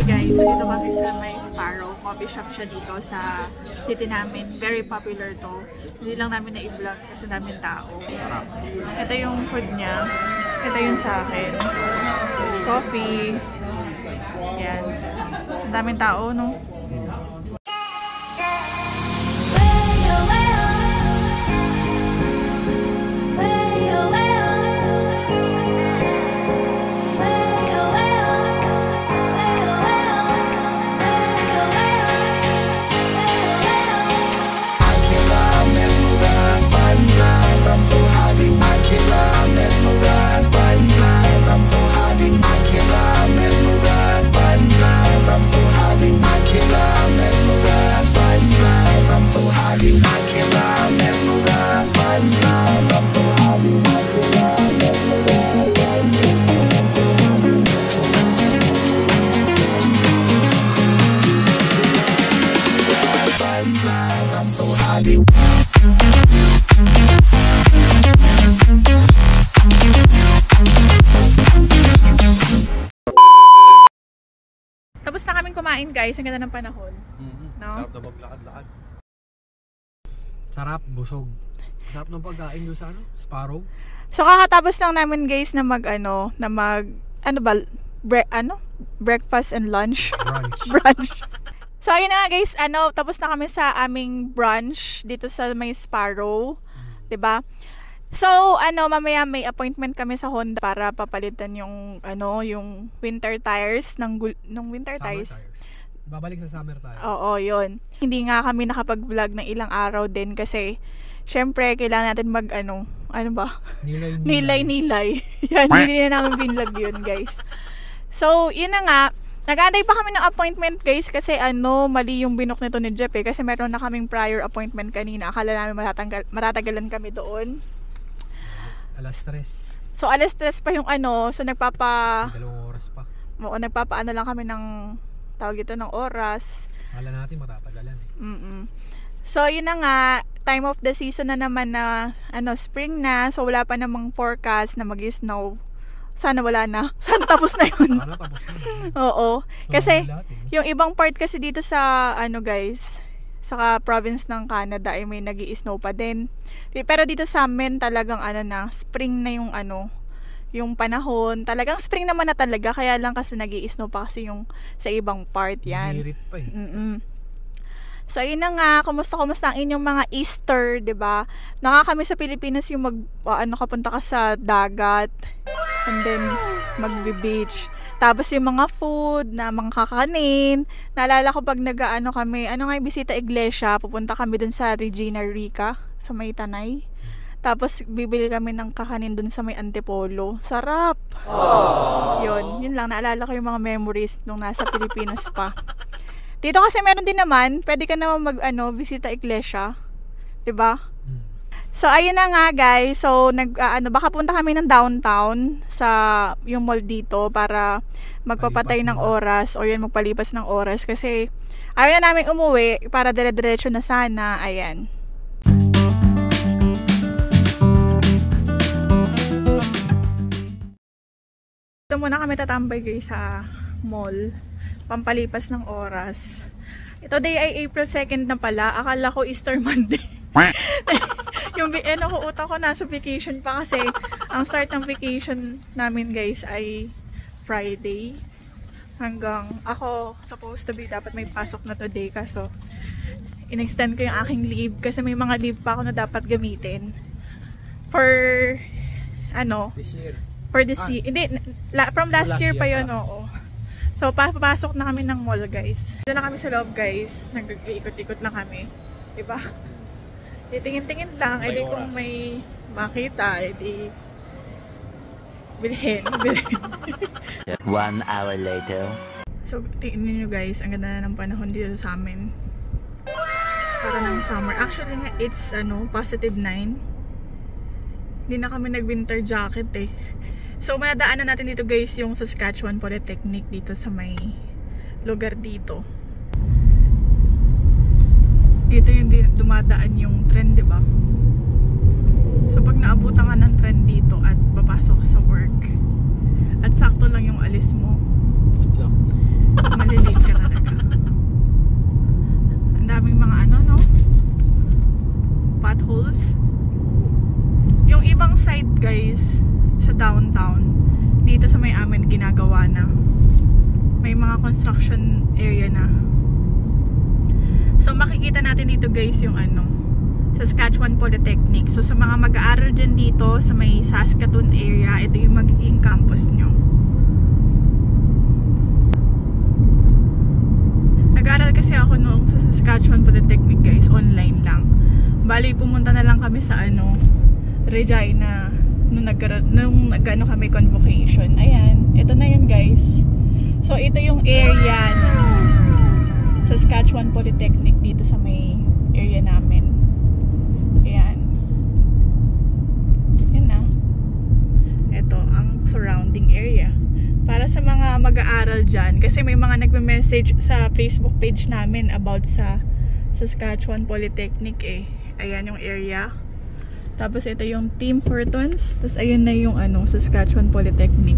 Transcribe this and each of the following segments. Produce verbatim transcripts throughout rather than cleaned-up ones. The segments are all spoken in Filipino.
guys, so dito kami sa may Sparrow. Coffee shop siya dito sa city namin. Very popular to. Hindi lang namin na-i-vlog kasi daming tao. Sarap. Ito yung food niya. Ito yung sa akin. Coffee. Yan. Daming tao, no? Tapos na kaming kumain guys, ang ganda ng panahon. Mm-hmm. No? Sarap na maglakad-lakad. Sarap, busog. Sarap ng pagkain doon sa ano, Sparrow. So kakatapos lang namin guys na mag ano, na mag ano ba, bre ano? Breakfast and lunch. Brunch. Brunch. So ayun na nga guys, ano, tapos na kami sa aming brunch dito sa may Sparrow, mm. 'di ba? So, ano, mamaya may appointment kami sa Honda para papalitan yung, ano, yung winter tires ng, ng winter Summer tires. tires. Babalik sa summer tires. Oo, yun. Hindi nga kami nakapag-vlog ng ilang araw din kasi, syempre, kailangan natin mag, ano, ano ba? Nilay, nilay. Nilay, nilay. Yan, hindi na namin binlog yun, guys. So, yun na nga. Nag-aantay pa kami ng appointment, guys, kasi, ano, mali yung binok nito ni Jeff, eh, kasi meron na kaming prior appointment kanina. Akala namin matatanggal, matatagalan kami doon. Alas tres. So alas tres pa yung ano, so nagpapa dalawang oras pa. Oo, nagpapaano lang kami ng tawag ito ng oras. Akala natin matatagalan eh. Mm-mm. So yun na nga, time of the season na naman na ano, spring na. So wala pa namang forecast na mag-snow. Sana wala na. Sana tapos na yun. Sana tapos na. Oo. Kasi eh. yung ibang part kasi dito sa ano guys, saka province ng Canada ay may nag-i-snow pa din. Pero dito sa amin talagang ano na, spring na yung ano, yung panahon. Talagang spring naman na talaga, kaya lang kasi nag-i-snow pa kasi yung sa ibang part yan. Hirit pa eh. Mm-mm. So ayun na nga, kumusta kumusta ang inyong mga Easter, 'di ba? Naka kami sa Pilipinas yung mag uh, ano kapunta ka sa dagat and then magbe-beach. Tapos yung mga food na mga kakanin. Naalala ko pag nag-ano kami, ano nga yung bisita iglesia, pupunta kami dun sa Regina Rica sa may Tanay. Tapos bibili kami ng kakanin dun sa may Antipolo. Sarap. Aww. Yun, yun lang naalala ko yung mga memories nung nasa Pilipinas pa. Dito kasi meron din naman, pwede ka naman mag ano, bisita iglesia, 'di ba? Hmm. So ayun na nga guys. So nag uh, ano baka punta kami ng downtown sa yung mall dito para magpapatay ng oras o yun magpalipas ng oras kasi ayaw na namin umuwi para dire-diretso na sana. Ayan. Ito muna kami tatambay guys sa mall. Pampalipas ng oras. Ito day ay April second na pala. Akala ko Easter Monday. Yung ano ko, utak ko nasa vacation pa kasi ang start ng vacation namin guys ay Friday. Hanggang ako supposed to be dapat may pasok na today kaso in-extend ko yung aking leave kasi may mga leave pa ako na dapat gamitin. For ano? This year. For this ah. year. Hindi, la, from last, last year, year pa yun, pa. oo. So, papasok na kami ng mall, guys. Dito na kami sa loob, guys. Nag-ikot-ikot lang kami. Diba? Titingin-tingin lang. May edi oras. Kung may makita, edi bilhin. Bilhin. One hour later. So, tingnan nyo, guys. Ang ganda na ng panahon dito sa amin. Para ng summer. Actually, it's ano, positive nine. Hindi na kami nag-winter jacket eh. So, madadaanan natin dito guys yung Saskatchewan Polytechnic dito sa may lugar dito. Dito yung dumadaan yung trend, diba? So, pag naabutan ka ng trend dito at papasok ka sa work at sakto lang yung alis mo, malilim ginagawa na. May mga construction area na. So makikita natin dito guys yung ano, Saskatchewan Polytechnic. So sa mga mag-aaral dyan dito sa may Saskatoon area, ito yung magiging campus nyo. Nag-aaral kasi ako noong sa Saskatchewan Polytechnic guys, online lang. Bali pumunta na lang kami sa ano, Regina nung nag nung nag-ano kami convocation. Ayan, ito na yun guys. So ito yung area ng Saskatchewan Polytechnic dito sa may area namin. Ayan. Yan na. Ito ang surrounding area. Para sa mga mag-aaral dyan, kasi may mga nagme-message sa Facebook page namin about sa Saskatchewan Polytechnic eh. Ayan yung area. Tapos ito yung Tim Hortons. Tapos ayun na yung ano, Saskatchewan Polytechnic.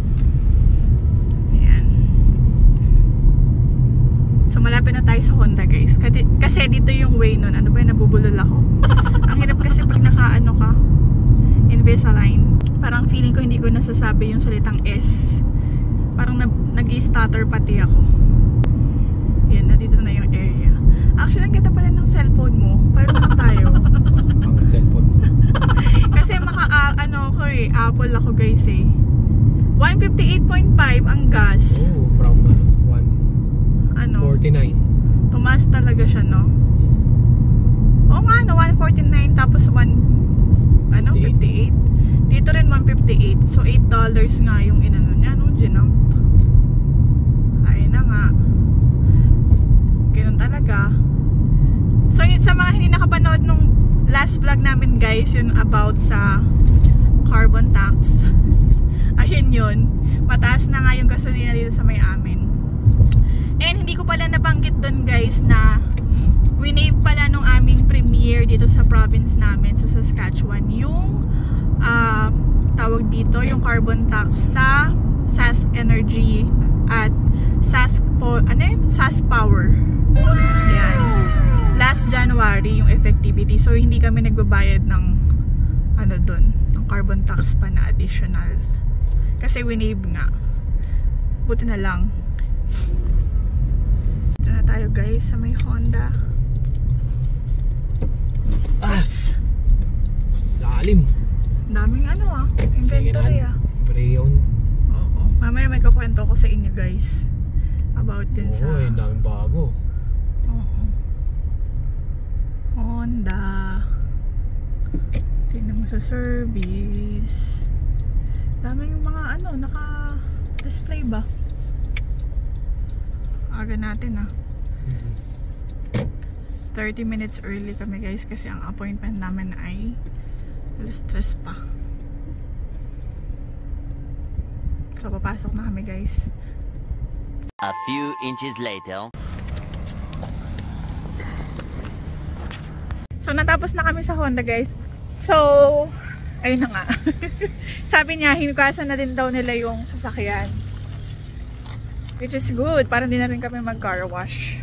So malapit na tayo sa Honda guys. Kasi, kasi dito yung way nun. Ano ba yun? Nabubulol ako. Ang hirap kasi pag naka-ano ka, Invisalign. Parang feeling ko hindi ko nasasabi yung salitang S. Parang nag-i-stutter pati ako. Yan, nandito na yung area. Actually, ang ganda pala ng cellphone mo. Paano naman tayo? Ang cellphone mo. Kasi maka, uh, ano ko eh, Apple ako guys eh. one fifty-eight point five ang gas. Oh, from ano? Ano? forty-nine. Tumaas talaga siya, no? Oo nga, no? one forty-nine tapos one, ano? fifty-eight. Dito rin one fifty-eight. So, eight dollars nga yung inano niya, no? Ginamp. Ayun na nga. Ganun talaga. So, yun, sa mga hindi nakapanood nung last vlog namin, guys, yun about sa carbon tax. Ayun yun. Mataas na nga yung gasolina dito sa may amin. And hindi ko pala nabanggit doon guys na winave pala nung aming premiere dito sa province namin sa Saskatchewan yung uh, tawag dito yung carbon tax sa Sask Energy at Sask po, ano yun? Sask Power. Ayan. Last January yung effectivity. So hindi kami nagbabayad ng ano doon, ng carbon tax pa na additional. Kasi winave nga. Buti na lang. Ito na tayo guys sa may Honda. As! Lalim! Daming ano ah, inventory ah. Pre-owned. Oo. Mamaya may kukwento ko sa inyo guys about din Oo, sa eh, daming bago. Oo. Honda. Tingnan mo sa service. Daming mga ano, naka-display ba? Aga natin ah. Mm-hmm. thirty minutes early kami guys kasi ang appointment namin ay alas tres pa. So papasok na kami guys. A few inches later. So natapos na kami sa Honda guys. So ayun na nga. Sabi niya hinugasan na din daw nila yung sasakyan. Which is good. Parang di na rin kami mag-car wash.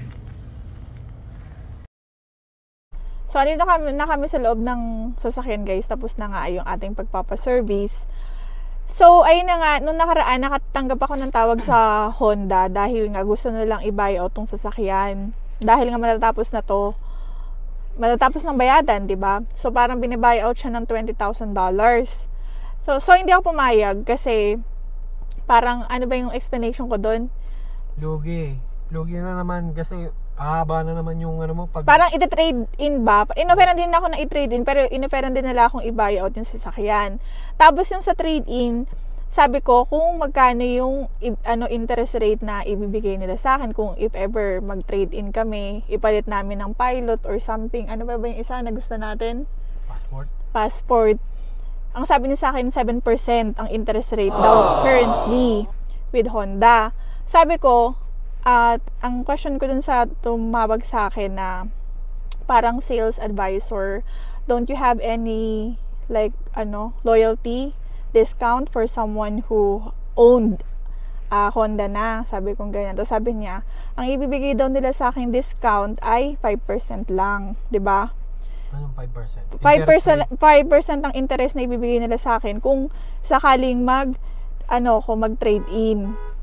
So, andito kami, na kami sa loob ng sasakyan guys. Tapos na nga yung ating pagpapaservice. So, ayun na nga. Nung nakaraan, nakatanggap ako ng tawag sa Honda. Dahil nga gusto nilang i-buyout tong sasakyan. Dahil nga matatapos na to. Matatapos ng bayadan, di ba? So, parang binibuyout siya ng twenty thousand dollars. So, so, hindi ako pumayag. Kasi, parang, ano ba yung explanation ko doon? Lugi. Lugi na naman kasi haba na naman yung ano mo. Pag... Parang iti-trade in ba? Inoferan din ako na i-trade in, pero inoferan din nila akong i-buyout yung sasakyan. Tapos yung sa trade in, sabi ko kung magkano yung ano interest rate na ibibigay nila sa akin kung if ever mag-trade in kami, ipalit namin ng pilot or something. Ano ba ba yung isa na gusto natin? Passport. Passport. Ang sabi niya sa akin, seven percent ang interest rate daw currently with Honda. Sabi ko, at uh, ang question ko dun sa tumawag sa akin na parang sales advisor, don't you have any like ano loyalty discount for someone who owned uh, Honda na? Sabi kong ganyan. Tapos sabi niya, ang ibibigay daw nila sa akin discount ay five percent lang, 'di ba? Anong five percent? five percent five percent ang interest na ibibigay nila sa akin kung sakaling mag ano ko mag-trade in.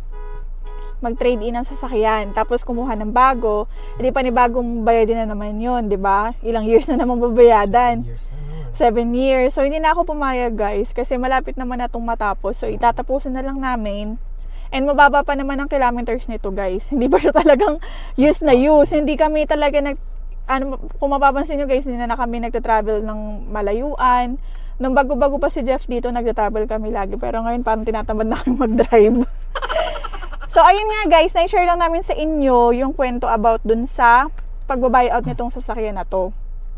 mag-trade in ng sasakyan. Tapos kumuha ng bago, hindi pa ni bagong bayadin na naman yun, di ba? Ilang years na naman babayadan. Years na naman. Seven years. So, hindi na ako pumayag, guys. Kasi malapit naman na itong matapos. So, itatapusin na lang namin. And mababa pa naman ang kilometers nito, guys. Hindi pa siya talagang use na use. Hindi kami talaga nag... Ano, kung mapapansin nyo, guys, hindi na, na kami nagtatravel ng malayuan. Nung bago-bago pa si Jeff dito, nagtatravel kami lagi. Pero ngayon, parang tinatamad na kami mag-drive. So, ayun nga, guys. Na-share lang namin sa inyo yung kwento about dun sa pagbabuyout nitong sasakyan na to.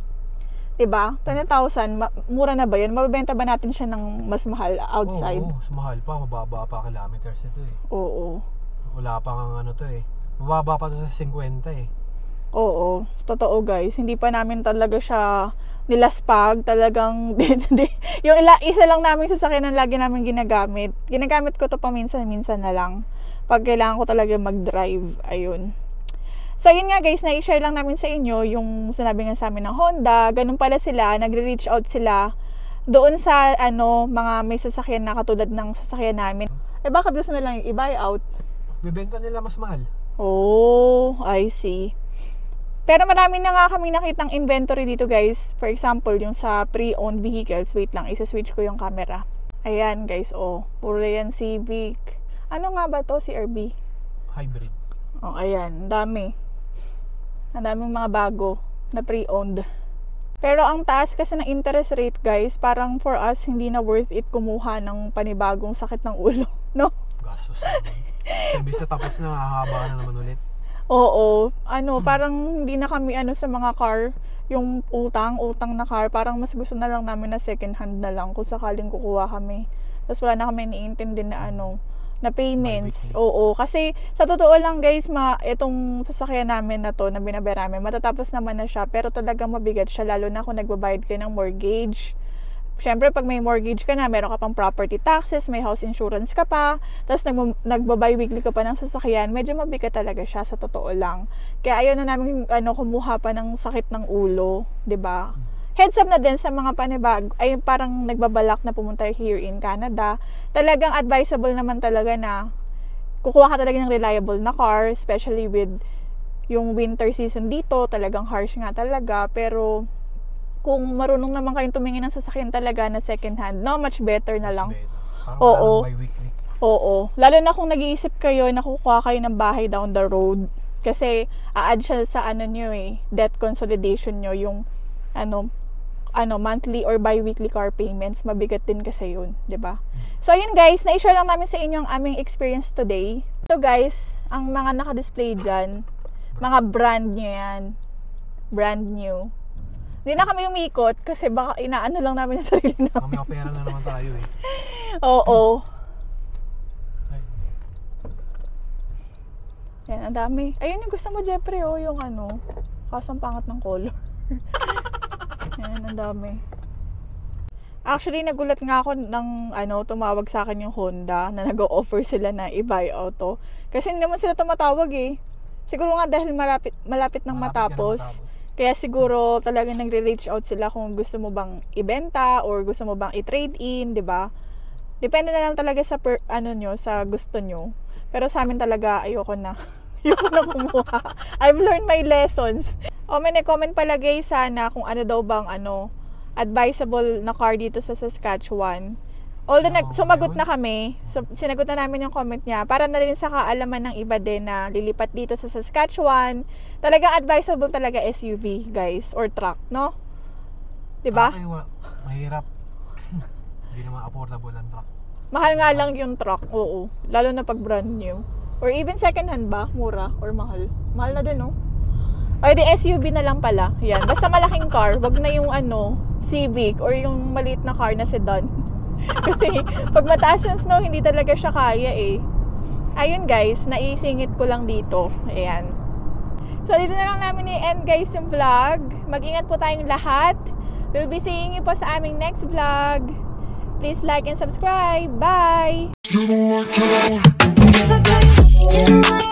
Diba? twenty thousand, mura na ba yun? Mabibenta ba natin siya ng mas mahal outside? Oo, mas mahal pa. Mababa pa kilometers ito eh. Oo. Wala pa nga ano to eh. Mababa pa to sa fifty eh. Oo. Totoo, guys. Hindi pa namin talaga siya nilaspag. Talagang, yung ila, isa lang namin sasakyan na lagi namin ginagamit. Ginagamit ko to paminsan-minsan na lang. Pag kailangan ko talaga mag-drive. Ayun. So, yun nga guys, na-share lang namin sa inyo yung sinabi nga sa amin ng Honda. Ganun pala sila, nagre-reach out sila doon sa ano, mga may sasakyan na katulad ng sasakyan namin. Eh, baka gusto na lang yung i-buy out? Bibenta nila mas mahal. Oh, I see. Pero marami na nga kami nakitang inventory dito guys. For example, yung sa pre-owned vehicles. Wait lang, isa-switch ko yung camera. Ayan guys, oh. Puro yan Civic. Ano nga ba to? C R V? Hybrid. Oh, ayan. Ang dami. Ang daming mga bago na pre-owned. Pero ang taas kasi ng interest rate guys, parang for us, hindi na worth it kumuha ng panibagong sakit ng ulo. No? Gastos naman. Imbis na tapos na, hahaba na naman ulit. Oo. Ano, parang hindi na kami ano sa mga car, yung utang, utang na car, parang mas gusto na lang namin na second hand na lang kung sakaling kukuha kami. Tapos wala na kami niintindi na ano, na payments. Oo, kasi sa totoo lang guys, ma itong sasakyan namin na to na binabayad namin, matatapos naman na siya, pero talagang mabigat siya lalo na kung nagbabayad kayo ng mortgage. Siyempre, pag may mortgage ka na, meron ka pang property taxes, may house insurance ka pa, tapos nag nagbabay weekly ka pa ng sasakyan, medyo mabigat talaga siya sa totoo lang. Kaya ayaw na namin ano, kumuha pa ng sakit ng ulo, 'di ba? Heads up na din sa mga panibag, ay parang nagbabalak na pumunta here in Canada. Talagang advisable naman talaga na kukuha ka talaga ng reliable na car, especially with yung winter season dito, talagang harsh nga talaga. Pero kung marunong naman kayong tumingin ng sasakyan talaga na second hand, no, much better na lang. Oo. Oo. Lalo na kung nag-iisip kayo na kukuha kayo ng bahay down the road. Kasi a-add siya sa ano nyo eh, debt consolidation nyo, yung ano, ano monthly or bi-weekly car payments, mabigat din kasi yun, 'di ba? So ayun guys, na-share lang namin sa inyo ang aming experience today. So guys, ang mga naka-display diyan, mga brand new 'yan. Brand new. Hindi na kami umikot kasi baka inaano lang namin sa sarili namin. Kami opera na naman tayo eh. Oo. Yan, ang dami. Ayun yung gusto mo, Jeffrey, oh, yung ano, kasang pangat ng color. Yan, ang dami. Actually, nagulat nga ako ng ano, tumawag sa akin yung Honda na nag-o-offer sila na i-buy auto. Kasi hindi naman sila tumatawag eh. Siguro nga dahil malapit, malapit nang matapos. matapos. Kaya siguro talagang nagre-reach out sila kung gusto mo bang ibenta or gusto mo bang i-trade in, 'di ba? Depende na lang talaga sa per, ano nyo, sa gusto nyo. Pero sa amin talaga ayoko na. Ayoko na kumuha. I've learned my lessons. O may nag-comment pala guys sana kung ano daw bang ano advisable na car dito sa Saskatchewan. Although nag sumagot na kami, so, sinagot na namin yung comment niya para na rin sa kaalaman ng iba din na lilipat dito sa Saskatchewan. Talagang advisable talaga S U V guys or truck, no? 'Di ba? Ay, mahirap. Hindi naman affordable ang truck. Mahal nga lang yung truck, oo. Lalo na pag brand new. Or even second hand ba? Mura or mahal? Mahal na din, no? O di S U V na lang pala. Yan. Basta malaking car, wag na yung ano, Civic or yung maliit na car na sedan. Kasi pag mataas yung snow, hindi talaga siya kaya eh. Ayun guys, naisingit ko lang dito. Ayan. So dito na lang namin i-end guys yung vlog. Mag-ingat po tayong lahat. We'll be seeing you po sa aming next vlog. Please like and subscribe. Bye! You don't like